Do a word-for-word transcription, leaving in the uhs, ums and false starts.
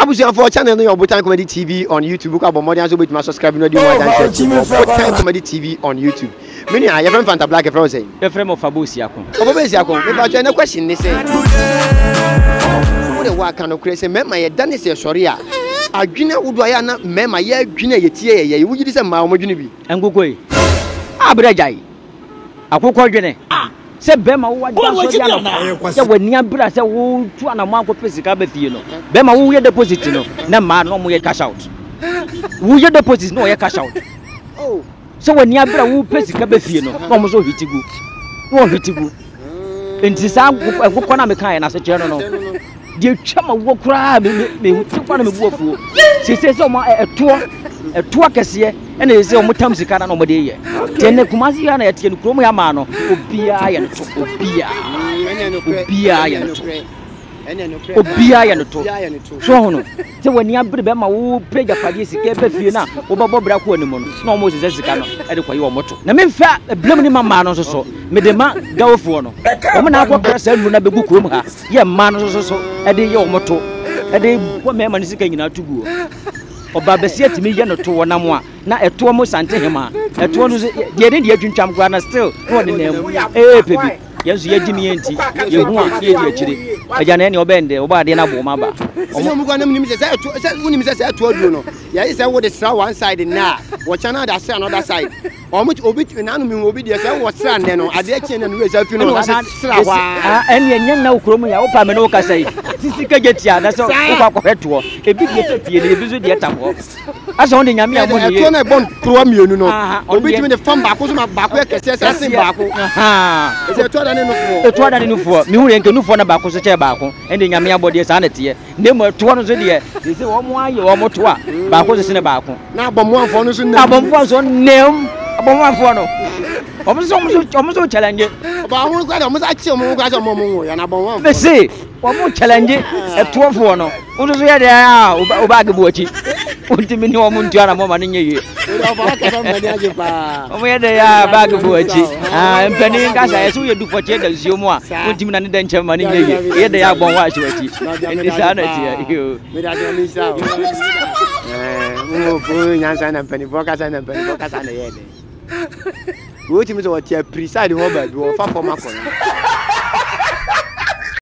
Abusia for channel no Botan Comedy T V on YouTube. Book about more than so bit my subscribe no do more than Botan Comedy T V on YouTube. Many I have Fanta Black e say. E frame of Fabusia kon. Fabusia kon. Me ba twa na question ni say. Wo de wa kan no crazy me ma ye dane say sori a. Adwene wudu aya na me ma ye adwene ye tie ye ye wo gidi say ma wo dwene bi. Engogoi. Abrajai. Akokọ dwene. Se bema wo wa so dia no se wani abra se wo tu anamo akopɛ sika ba fie no bema wo ye deposit no na ma no mo ye cash out wo ye deposit no ye cash out oh se wani abra wo pɛ sika ba fie no no mo so hitigu no hitigu enti sa akokɔ na me kan na se kyerɛ no no de twama wo kura me me tukwa na me buafuo se se se mo eto eto akɛse ena yese o mutam sika na no mo de ye tene kumasi ya na yete no krom ya ma no obia ya no to obia obia ya no to obia ya no to so hono se wani abre be ma wo preja pade sika be fie na wo babo bra ko animu no na o mo se sika no e de kwaye o moto na me mfa blem ni mama no so so me de ma gawofo no o mo na akokra sa nu na begu krom ha ye ma no so so e de ye o moto e de ko me ma ni sika nyina tuguo oba besia timi ye no to wona mo a na eto mo sante hema eto no de de de adwuntwam kwa na still no de na eh pebi yesu ye gimi enti ye hu a ye de akire agya na ne obende oba de na bo ma ba omo mu kwa na mnim se se eto se unim se se eto aduo no ye se wo de sra one side na wo chana da se another side omo obi na no mi obi de se wo sra ne no ade achi na no we sa fi no sra wa ah ene enyen na okrom ya wo pa me no ka sai sisi ka getia da so wo kwa kweto ebi de fetie ne ebi so de etamo asa on de nyame amo ne eto na bon kro mienu no obi timi de fam ba ko so ba ko e kese se se ba ko aha eto da ne no fo eto da ne no fo mi hu re nke no fo na ba ko so che ba ko ende nyame abode sa na tie ne mo eto no so de se wo mo aye wo mo to a ba ko so se ne ba ko na abom anfo no so ne abom fo so nem abom anfo no omo so omo so challenge ba hu kwa omo sa chi omo kwa so omo mo ya na abom anfo me se omo challenge eto fo no wo so ye de a o ba ge bo achi untimi ni omo ntuara mo ma ne nye ye omo ye de ya ba ge bo achi ah mpani nka sa yeso ye du fo che da nsuo mu a untimi na ne da nche ma ne nye ye ye de ya bon wa achi achi ndi sa na ti yo me da de ni sa eh mo bo nyansa na mpani bo ka sa na mpani bo ka sa na ye de wo timi so wo ti preside ho ba bi wo fa form akọ